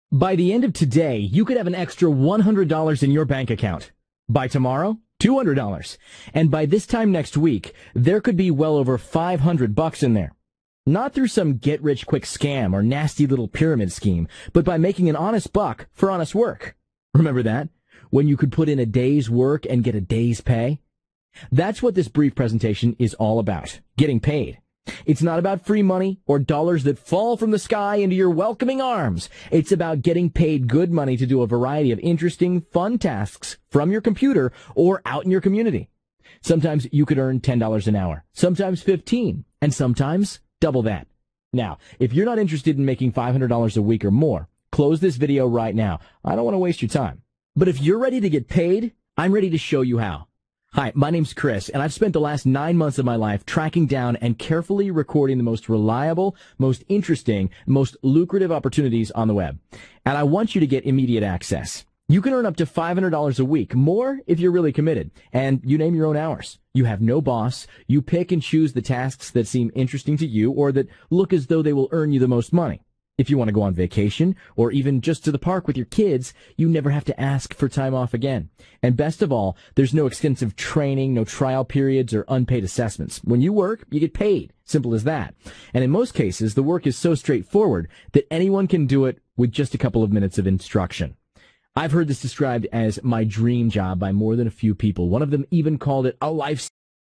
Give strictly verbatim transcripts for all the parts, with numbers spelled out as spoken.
By the end of today, you could have an extra one hundred dollars in your bank account. By tomorrow, two hundred dollars. And by this time next week, there could be well over five hundred bucks in there. Not through some get-rich-quick scam or nasty little pyramid scheme, but by making an honest buck for honest work. Remember that? When you could put in a day's work and get a day's pay? That's what this brief presentation is all about, getting paid. It's not about free money or dollars that fall from the sky into your welcoming arms. It's about getting paid good money to do a variety of interesting, fun tasks from your computer or out in your community. Sometimes you could earn ten dollars an hour, sometimes fifteen dollars, and sometimes double that. Now, if you're not interested in making five hundred dollars a week or more, close this video right now. I don't want to waste your time. But if you're ready to get paid, I'm ready to show you how. Hi, my name's Chris, and I've spent the last nine months of my life tracking down and carefully recording the most reliable, most interesting, most lucrative opportunities on the web. And I want you to get immediate access. You can earn up to five hundred dollars a week, more if you're really committed, and you name your own hours. You have no boss. You pick and choose the tasks that seem interesting to you or that look as though they will earn you the most money. If you want to go on vacation or even just to the park with your kids, you never have to ask for time off again. And best of all, there's no extensive training, no trial periods or unpaid assessments. When you work, you get paid. Simple as that. And in most cases, the work is so straightforward that anyone can do it with just a couple of minutes of instruction. I've heard this described as my dream job by more than a few people. One of them even called it a lifesaver.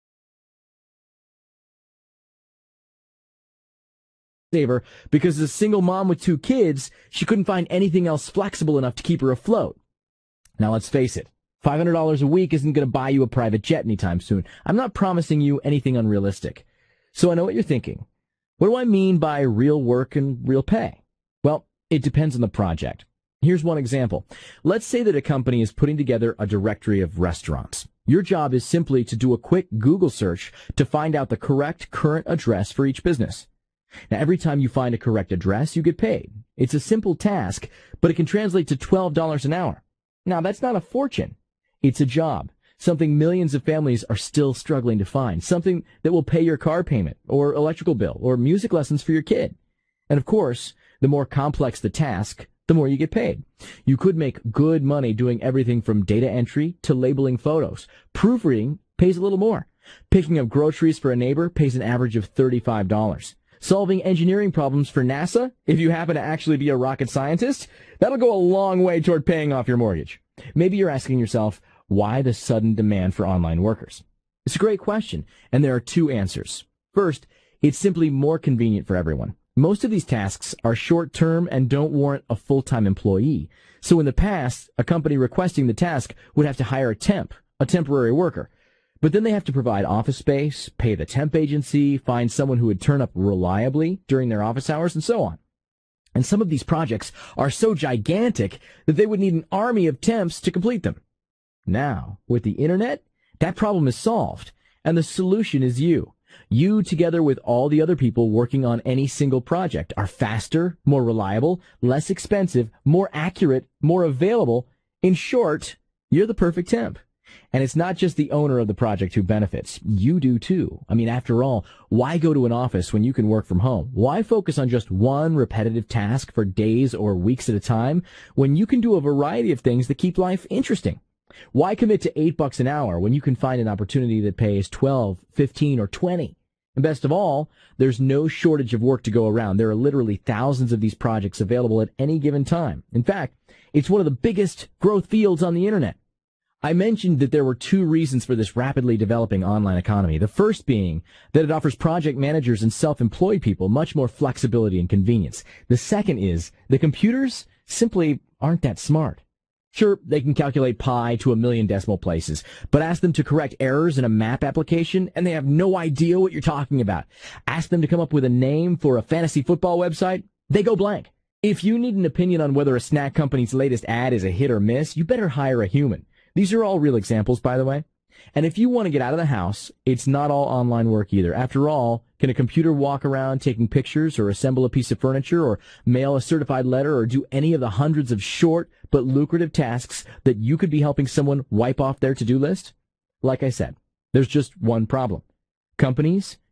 Saver because as a single mom with two kids, she couldn't find anything else flexible enough to keep her afloat. Now let's face it, five hundred dollars a week isn't going to buy you a private jet anytime soon. I'm not promising you anything unrealistic. So I know what you're thinking. What do I mean by real work and real pay? Well, it depends on the project. Here's one example. Let's say that a company is putting together a directory of restaurants. Your job is simply to do a quick Google search to find out the correct current address for each business. Now, every time you find a correct address, you get paid. It's a simple task, but it can translate to twelve dollars an hour. Now, that's not a fortune. It's a job, something millions of families are still struggling to find, something that will pay your car payment or electrical bill or music lessons for your kid. And of course, the more complex the task, the more you get paid. You could make good money doing everything from data entry to labeling photos. Proofreading pays a little more. Picking up groceries for a neighbor pays an average of thirty-five dollars. Solving engineering problems for NASA, if you happen to actually be a rocket scientist, that'll go a long way toward paying off your mortgage. Maybe you're asking yourself, why the sudden demand for online workers? It's a great question, and there are two answers. First, it's simply more convenient for everyone. Most of these tasks are short-term and don't warrant a full-time employee. So in the past, a company requesting the task would have to hire a temp, a temporary worker. But then they have to provide office space, pay the temp agency, find someone who would turn up reliably during their office hours, and so on. And some of these projects are so gigantic that they would need an army of temps to complete them. Now, with the internet, that problem is solved, and the solution is you. You, together with all the other people working on any single project, are faster, more reliable, less expensive, more accurate, more available. In short, you're the perfect temp. And it's not just the owner of the project who benefits. You do too. I mean, after all, why go to an office when you can work from home? Why focus on just one repetitive task for days or weeks at a time when you can do a variety of things that keep life interesting? Why commit to eight bucks an hour when you can find an opportunity that pays twelve, fifteen, or twenty? And best of all, there's no shortage of work to go around. There are literally thousands of these projects available at any given time. In fact, it's one of the biggest growth fields on the internet. I mentioned that there were two reasons for this rapidly developing online economy. The first being that it offers project managers and self-employed people much more flexibility and convenience. The second is the computers simply aren't that smart. Sure, they can calculate pi to a million decimal places, but ask them to correct errors in a map application, and they have no idea what you're talking about. Ask them to come up with a name for a fantasy football website, they go blank. If you need an opinion on whether a snack company's latest ad is a hit or miss, you better hire a human. These are all real examples, by the way. And if you want to get out of the house, it's not all online work either. After all, can a computer walk around taking pictures or assemble a piece of furniture or mail a certified letter or do any of the hundreds of short but lucrative tasks that you could be helping someone wipe off their to-do list? Like I said, there's just one problem. Companies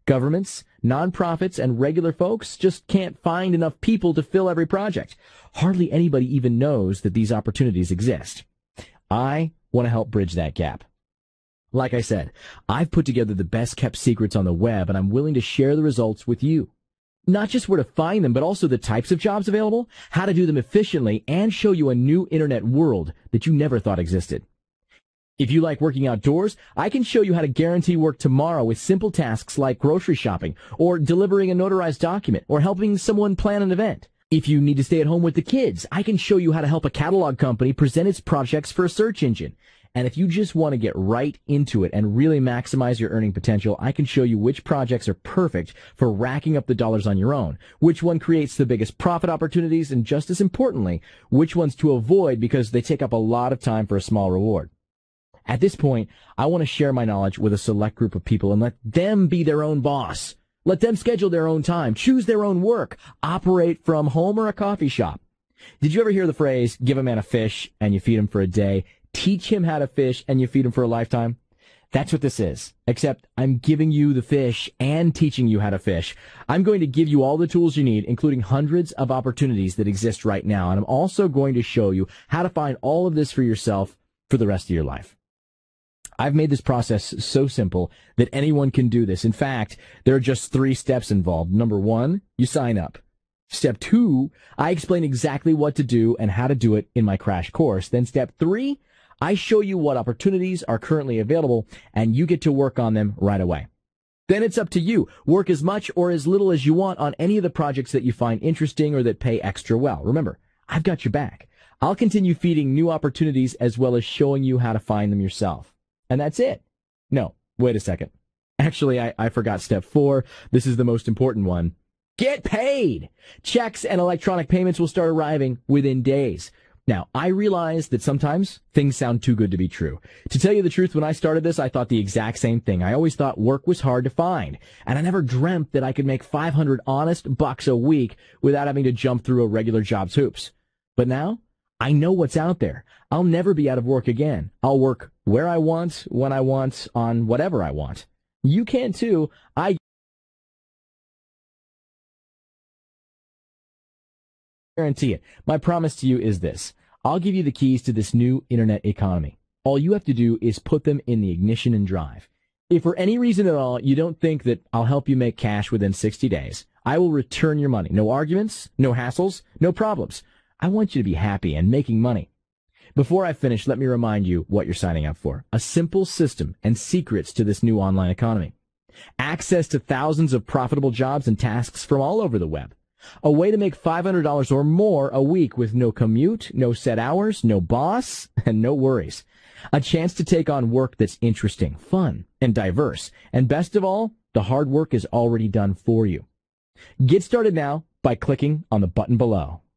Governments, nonprofits, and regular folks just can't find enough people to fill every project. Hardly anybody even knows that these opportunities exist. I want to help bridge that gap. Like I said, I've put together the best kept secrets on the web, and I'm willing to share the results with you. Not just where to find them, but also the types of jobs available, how to do them efficiently, and show you a new internet world that you never thought existed. If you like working outdoors, I can show you how to guarantee work tomorrow with simple tasks like grocery shopping, or delivering a notarized document, or helping someone plan an event. If you need to stay at home with the kids, I can show you how to help a catalog company present its projects for a search engine. And if you just want to get right into it and really maximize your earning potential, I can show you which projects are perfect for racking up the dollars on your own, which one creates the biggest profit opportunities, and just as importantly, which ones to avoid because they take up a lot of time for a small reward. At this point, I want to share my knowledge with a select group of people and let them be their own boss. Let them schedule their own time, choose their own work, operate from home or a coffee shop. Did you ever hear the phrase, give a man a fish and you feed him for a day, teach him how to fish and you feed him for a lifetime? That's what this is, except I'm giving you the fish and teaching you how to fish. I'm going to give you all the tools you need, including hundreds of opportunities that exist right now, and I'm also going to show you how to find all of this for yourself for the rest of your life. I've made this process so simple that anyone can do this. In fact, there are just three steps involved. Number one, you sign up. Step two, I explain exactly what to do and how to do it in my crash course. Then step three, I show you what opportunities are currently available and you get to work on them right away. Then it's up to you. Work as much or as little as you want on any of the projects that you find interesting or that pay extra well. Remember, I've got your back. I'll continue feeding new opportunities as well as showing you how to find them yourself. And that's it. No, wait a second. Actually, I, I forgot step four. This is the most important one. Get paid! Checks and electronic payments will start arriving within days. Now, I realize that sometimes things sound too good to be true. To tell you the truth, when I started this, I thought the exact same thing. I always thought work was hard to find, and I never dreamt that I could make five hundred honest bucks a week without having to jump through a regular job's hoops. But now, I know what's out there. I'll never be out of work again. I'll work where I want, when I want, on whatever I want. You can too. I guarantee it. My promise to you is this. I'll give you the keys to this new internet economy. All you have to do is put them in the ignition and drive. If for any reason at all you don't think that I'll help you make cash within sixty days, I will return your money. No arguments, no hassles, no problems. I want you to be happy and making money. Before I finish, let me remind you what you're signing up for. A simple system and secrets to this new online economy. Access to thousands of profitable jobs and tasks from all over the web. A way to make five hundred dollars or more a week with no commute, no set hours, no boss, and no worries. A chance to take on work that's interesting, fun, and diverse. And best of all, the hard work is already done for you. Get started now by clicking on the button below.